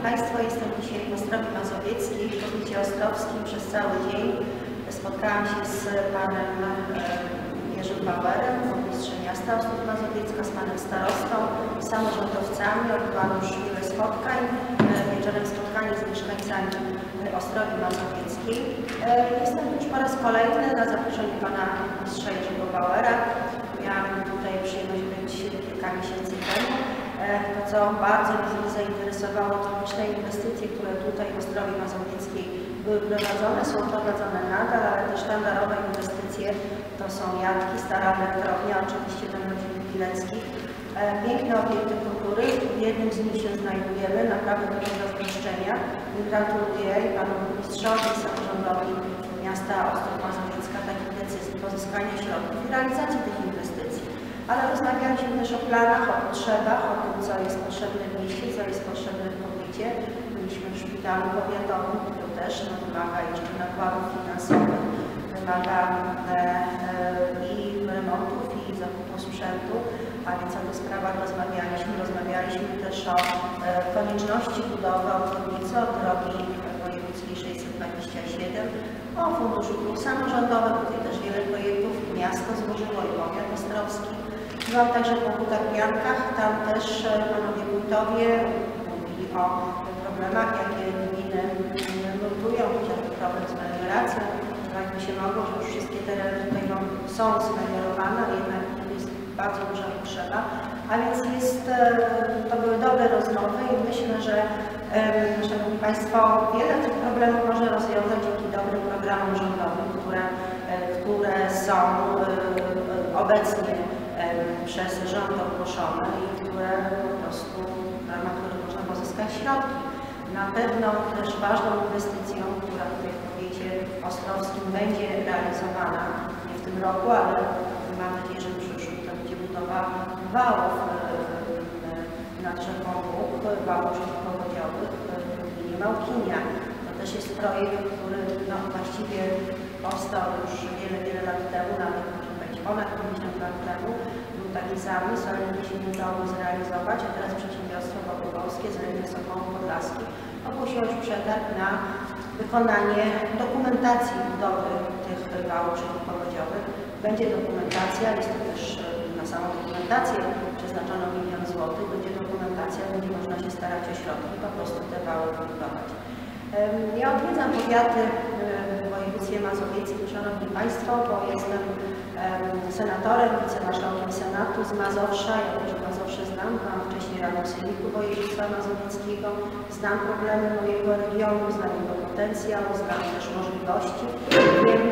Państwo, jestem dzisiaj w Ostrowi Mazowieckiej, w powiecie ostrowskim przez cały dzień. Spotkałam się z panem Jerzym Bauerem, burmistrzem miasta Ostrów Mazowiecka, z panem starostą, z samorządowcami. Odbyłam już wiele spotkań. Wieczorem spotkanie z mieszkańcami Ostrowi Mazowieckiej. Jestem już po raz kolejny na zaproszenie pana burmistrza Jerzego Bauera. Miałam tutaj przyjemność być kilka miesięcy temu. To, co bardzo mnie zainteresowało, to liczne inwestycje, które tutaj w Ostrowie Mazowieckiej były prowadzone, są prowadzone nadal, ale te sztandarowe inwestycje to są Jatki, Stara Elektrownia, oczywiście dom rodziny Pileckich. Piękne obiekty kultury, w jednym z nich się znajdujemy, naprawdę do zazdroszczenia. Gratuluję i panu burmistrzowi, samorządowi miasta Ostrów Mazowiecka takich decyzji, pozyskania środków i realizacji tych inwestycji. Ale rozmawialiśmy też o planach, o potrzebach, o tym, co jest potrzebne w mieście, co jest potrzebne w powiecie. Byliśmy w szpitalu powiatowym, to też wymaga jeszcze nakładów finansowych, wymaga i remontów, i zakupu sprzętu, a więc o tych sprawach rozmawialiśmy. Rozmawialiśmy też o konieczności budowy obwodnicy od drogi wojewódzkiej 627, o Funduszu Dróg Samorządowych, tutaj też wiele projektów miasto złożyło i powiat ostrowski. Byłam także po Tarpiankach, tam też panowie wójtowie mówili o problemach, jakie gminy notują, chociażby problem z melioracją. Tak by się mogło, że już wszystkie tereny tutaj są zmeliorowane, ale jednak jest bardzo duża potrzeba. A więc to były dobre rozmowy i myślę, że szanowni państwo, wiele tych problemów można rozwiązać dzięki dobrym programom rządowym, które są obecnie przez rząd ogłoszone i które po prostu, w ramach których można pozyskać środki. Na pewno też ważną inwestycją, która tutaj w powiecie ostrowskim będzie realizowana nie w tym roku, ale mam nadzieję, że w przyszłym to będzie budowa wałów nad rzeką Bóg, wałów przeciwpowodziowych w gminie Małkinia. To też jest projekt, który właściwie powstał już wiele lat temu, nawet może być ponad 50 lat temu. Był taki zamysł, ale nigdy się nie udało zrealizować, a teraz przedsiębiorstwo wodowskie z rejonu Sokołów Podlaskich ogłosiło już przetarg na wykonanie dokumentacji budowy tych wałów przeciwpowodziowych. Będzie dokumentacja, jest to też na samą dokumentację przeznaczono 1 000 000 złotych, będzie dokumentacja, będzie można się starać o środki, po prostu te wały wybudować. Ja odwiedzam powiaty w województwie mazowieckim, szanowni państwo, bo jestem senatorem, wicemarszałkiem Senatu z Mazowsza. Ja też Mazowsze znam, byłam wcześniej radną sejmiku województwa mazowieckiego, znam problemy mojego regionu, znam jego potencjał, znam też możliwości. Wiem,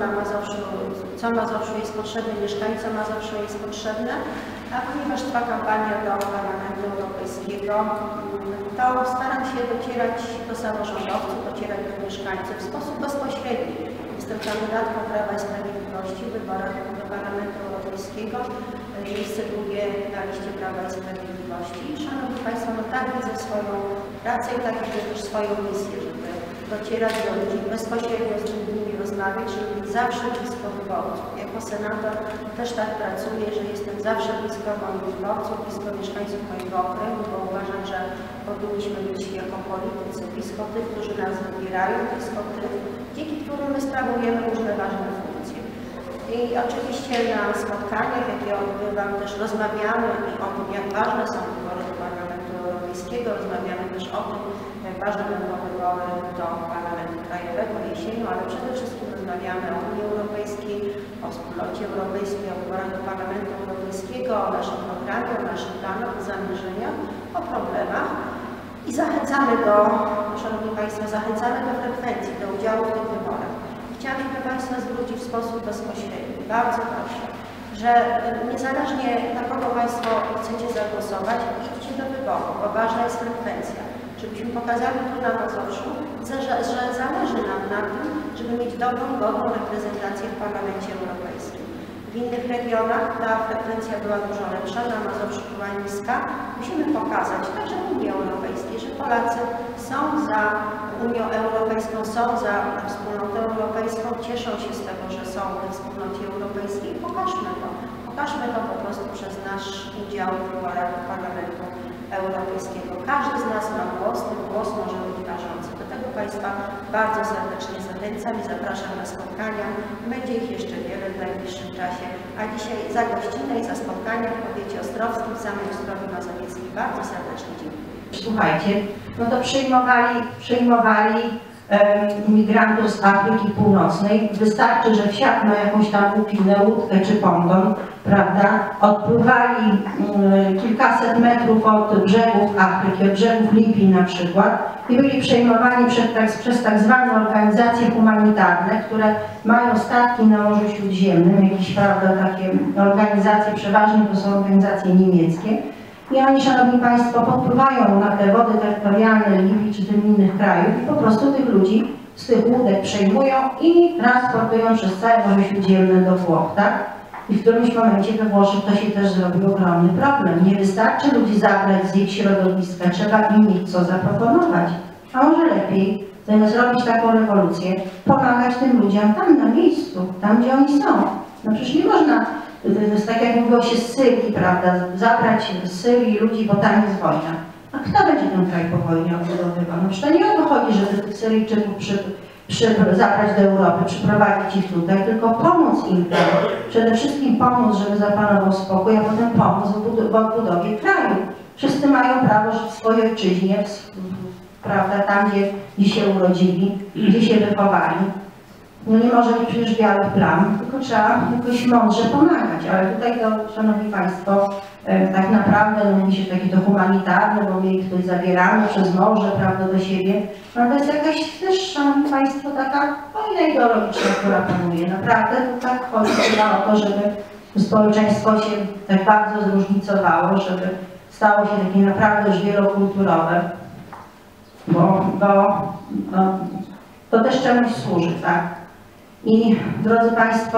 co Mazowszu jest potrzebne, mieszkańcom Mazowsza jest potrzebne, a ponieważ trwa kampania do Parlamentu Europejskiego, to staram się docierać do samorządowców, docierać do mieszkańców w sposób bezpośredni. Jestem kandydatką Prawa i Sprawiedliwości w wyborach do Parlamentu Europejskiego. Miejsce drugie na liście Prawa i Sprawiedliwości. I szanowni państwo, tak widzę swoją pracę i tak widzę też swoją misję, żeby docierać do ludzi bezpośrednio, z nimi rozmawiać, żeby być zawsze blisko wyborców. Jako senator też tak pracuję, że jestem zawsze blisko moich wyborców, blisko mieszkańców mojego okręgu, bo uważam, że powinniśmy być jako politycy blisko tych, którzy nas wybierają, blisko tych, dzięki którym my sprawujemy różne ważne funkcje. I oczywiście na spotkaniach, jakie odbywam, też rozmawiamy o tym, jak ważne są wybory do Parlamentu Europejskiego, rozmawiamy też o tym, jak ważne będą wybory do Parlamentu Krajowego jesienią, ale przede wszystkim rozmawiamy o Unii Europejskiej, o wspólnocie europejskiej, o wyborach do Parlamentu Europejskiego, o naszym programie, o naszych planach, o zamierzeniach, o problemach i zachęcamy szanowni państwo, zachęcamy do frekwencji, do udziału w tych wyborach. Chciałabym państwa zwrócić w sposób bezpośredni, bardzo proszę, że niezależnie na kogo państwo chcecie zagłosować, idźcie do wyboru, bo ważna jest frekwencja. Żebyśmy pokazali tu na Mazowszu, że zależy nam na tym, żeby mieć dobrą, godną reprezentację w Parlamencie Europejskim. W innych regionach ta frekwencja była dużo lepsza, na Mazowszu była niska. Musimy pokazać, także w Unii Europejskiej, że Polacy są za Unią Europejską, są za wspólnotą europejską, cieszą się z tego, że są we wspólnocie europejskiej. Pokażmy to po prostu przez nasz udział w wyborach do Parlamentu Europejskiego. Każdy z nas ma głos, ten głos może być ważący. Do tego Państwa bardzo serdecznie zachęcam i zapraszam na spotkania. Będzie ich jeszcze wiele w najbliższym czasie. A dzisiaj za gościnę i za spotkania w powiecie ostrowskim, w samej Ostrowi Mazowieckiej bardzo serdecznie dziękuję. Słuchajcie, no to przyjmowali imigrantów z Afryki Północnej. Wystarczy, że wsiadł na jakąś tam upinę, łódkę czy ponton, prawda? Odpływali kilkaset metrów od brzegów Afryki, od brzegów Libii na przykład i byli przejmowani przez tak zwane organizacje humanitarne, które mają statki na Morzu Śródziemnym, jakieś, prawda, takie organizacje, przeważnie to są organizacje niemieckie. I oni, Szanowni Państwo, podpływają na te wody terytorialne Libii czy tym innych krajów i po prostu tych ludzi z tych łódek przejmują i transportują przez całe Morze Śródziemne do Włoch, tak? I w którymś momencie we Włoszech to się też zrobił ogromny problem. Nie wystarczy ludzi zabrać z ich środowiska, trzeba im mieć co zaproponować. A może lepiej, zamiast robić taką rewolucję, pomagać tym ludziom tam na miejscu, tam gdzie oni są. No przecież nie można, to jest tak jak mówiło się z Syrii, prawda, zabrać z Syrii ludzi, bo tam jest wojna. A kto będzie ten kraj po wojnie odbudowywał? No przecież to nie o to chodzi, żeby tych Syryjczyków zabrać do Europy, przyprowadzić ich tutaj, tylko pomóc im tam. Przede wszystkim pomóc, żeby zapanował spokój, a potem pomóc w odbudowie kraju. Wszyscy mają prawo żyć w swojej ojczyźnie, prawda, tam gdzie się urodzili, gdzie się wychowali. No nie może być przecież białych plam, tylko trzeba jakoś mądrze pomagać, ale tutaj to, Szanowni Państwo, tak naprawdę no, mówi się takie to humanitarne, bo my ich tutaj zabieramy przez morze, prawda, do siebie. No to jest jakaś też, Szanowni Państwo, taka wojna ideologiczna, która panuje. Naprawdę to tak chodzi chyba o to, żeby społeczeństwo się tak bardzo zróżnicowało, żeby stało się takie naprawdę już wielokulturowe, bo to też czemuś służy, tak? I drodzy Państwo,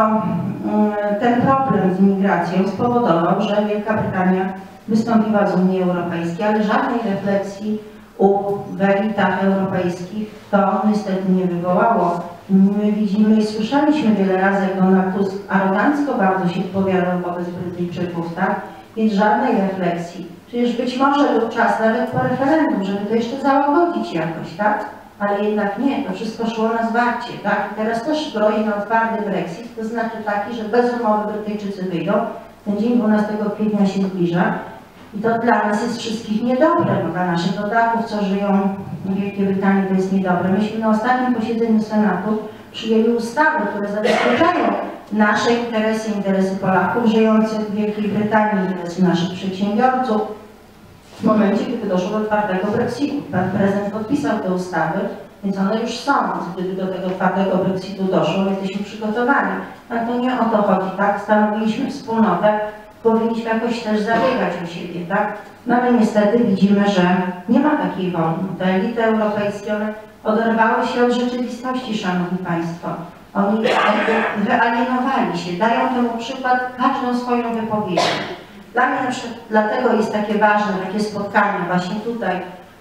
ten problem z imigracją spowodował, że Wielka Brytania wystąpiła z Unii Europejskiej, ale żadnej refleksji u w elitach europejskich to niestety nie wywołało. My widzimy i słyszeliśmy wiele razy, jak Donald Tusk arogancko bardzo się wypowiadał wobec Brytyjczyków, tak? Więc żadnej refleksji. Przecież być może był czas nawet po referendum, żeby to jeszcze załagodzić jakoś, tak? Ale jednak nie, to wszystko szło na zwarcie, tak? I teraz też grozi nam twardy Brexit, to znaczy taki, że bez umowy Brytyjczycy wyjdą, ten dzień 12 kwietnia się zbliża i to dla nas jest wszystkich niedobre, bo dla naszych rodaków, co żyją w Wielkiej Brytanii, to jest niedobre. Myśmy na ostatnim posiedzeniu Senatu przyjęli ustawy, które zabezpieczają nasze interesy, interesy Polaków żyjących w Wielkiej Brytanii, interesy naszych przedsiębiorców. W momencie, kiedy doszło do twardego Brexitu, pan prezydent podpisał te ustawy, więc one już są. Gdyby do tego twardego Brexitu doszło, jesteśmy przygotowani. Ale to nie o to chodzi, tak? Stanowiliśmy wspólnotę, powinniśmy jakoś też zabiegać o siebie, tak? No ale niestety widzimy, że nie ma takiej woli. Te elity europejskie, one oderwały się od rzeczywistości, Szanowni Państwo. Oni wyalienowali się, dają temu przykład każdą swoją wypowiedzią. Dla mnie na przykład dlatego jest takie ważne, takie spotkania właśnie tutaj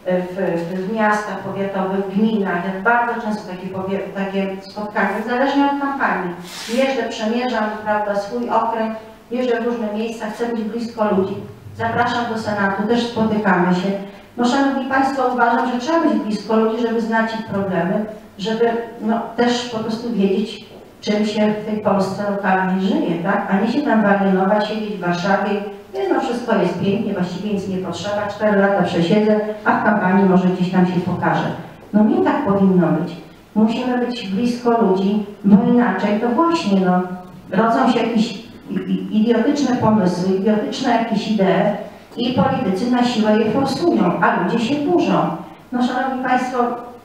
w miastach powiatowych, w gminach. Ja bardzo często takie spotkania, zależnie od kampanii. Jeżdżę, przemierzam, prawda, swój okręg, jeżdżę w różne miejsca, chcę być blisko ludzi. Zapraszam do Senatu, też spotykamy się. No Szanowni Państwo, uważam, że trzeba być blisko ludzi, żeby znać ich problemy, żeby no, też po prostu wiedzieć, czym się w tej Polsce lokalnie żyje, tak? A nie się tam walienować, siedzieć w Warszawie. No wszystko jest pięknie, właściwie nic nie potrzeba, 4 lata przesiedzę, a w kampanii może gdzieś tam się pokaże. No nie tak powinno być. Musimy być blisko ludzi, bo inaczej to właśnie no, rodzą się jakieś idiotyczne pomysły, idiotyczne jakieś idee i politycy na siłę je forsują, a ludzie się burzą. No Szanowni Państwo,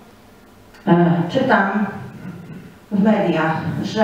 czytam w mediach, że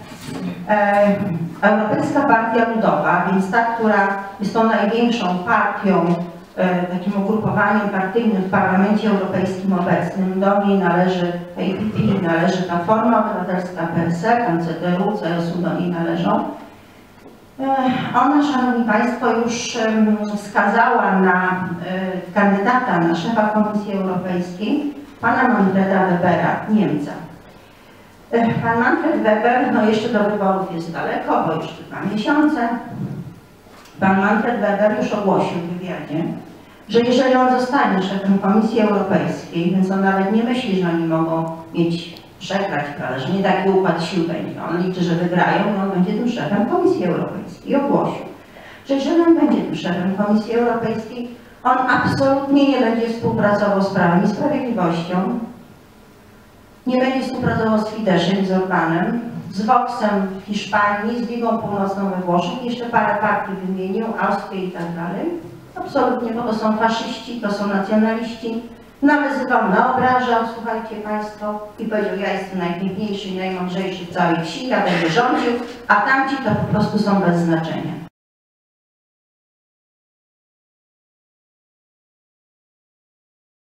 Europejska Partia Ludowa, więc ta, która jest tą największą partią, takim ugrupowaniem partyjnym w Parlamencie Europejskim obecnym, do niej należy APP, należy Platforma Obywatelska, PSL, tam CDU, CSU do niej należą. Ona, Szanowni Państwo, już wskazała na kandydata na szefa Komisji Europejskiej, pana Manfreda Webera, Niemca. Pan Manfred Weber, no jeszcze do wyborów jest daleko, bo już 2 miesiące. Pan Manfred Weber już ogłosił w wywiadzie, że jeżeli on zostanie szefem Komisji Europejskiej, więc on nawet nie myśli, że oni mogą przegrać, prawda, że nie taki układ sił będzie. On liczy, że wygrają i on będzie tym szefem Komisji Europejskiej. I ogłosił, że jeżeli on będzie tym szefem Komisji Europejskiej, on absolutnie nie będzie współpracował z Prawem i Sprawiedliwością, nie będzie współpracował z Fideszem, z Orbanem, z Voxem w Hiszpanii, z Ligą Północną we Włoszech, jeszcze parę partii wymienił, Austrię i tak dalej. Absolutnie, bo to są faszyści, to są nacjonaliści. Nawyzywał, naobrażał, słuchajcie Państwo, i powiedział, ja jestem najpiękniejszy i najmądrzejszy w całej wsi, ja będę rządził, a tamci to po prostu są bez znaczenia.